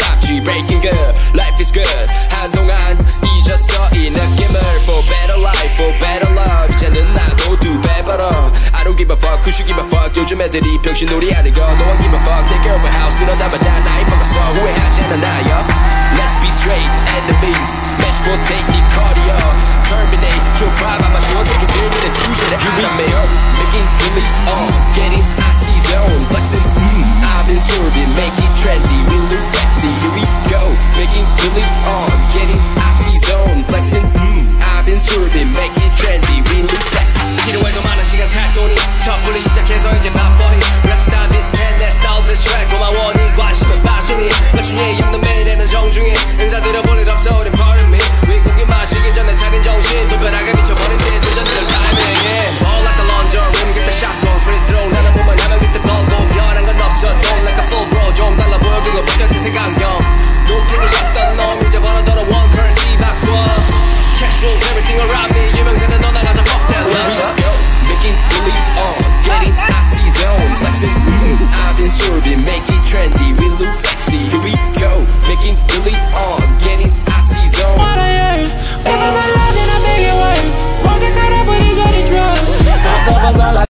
잡지 breaking good life is good 한동안 잊었어 이 느낌을 for better life for better love 이제는 나도 두 배 벌어 I don't give a fuck who should give a fuck 요즘 애들이 병신놀이 하는 거 No one give a fuck take care of my house 이러다만 다 나이 먹었어 후회하지 않아 나요 Let's be straight enemies match potato 네 커리어 terminate 좁아봐봐 좋은 새끼들 니네 주제를 알아매 making really getting icy zone flexing I've been serving make it trendy we look sexy here we go making really getting icy zone flexing I've been serving make it trendy we look sexy 필요해도 많은 시간 살 돈이 섣불리 시작해서 이제 맞벌이